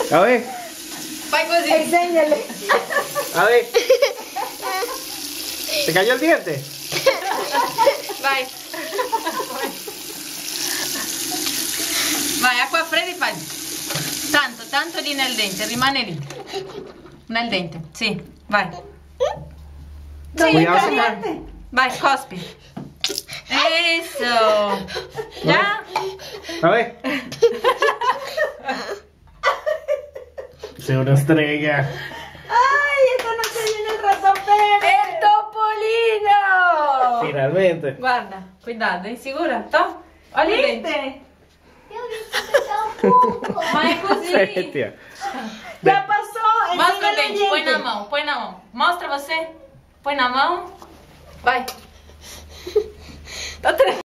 A ver. Vai così. Enséñale. A ver. ¿Te cayó el diente? Vai. Vai, acqua fredda e fai. Tanto lì nel dente, rimane lì. Nel dente, sì, vai. Sì, Cuidado, caliente. vai, cospi. Eso. ¿Ya? A ver. Se una estrella. Ay, esta noche viene el ratón Pérez. El topolino! Finalmente. Guarda, cuidado, insicura? Toh? Olha il dente. ¿Viste? Ma è così. Bestia. Ya pasó. Mostra o Enséñale el dente, põe diente. na mão, põe na mão. Mostra você. Põe na mão. Vai. Tá tremendo.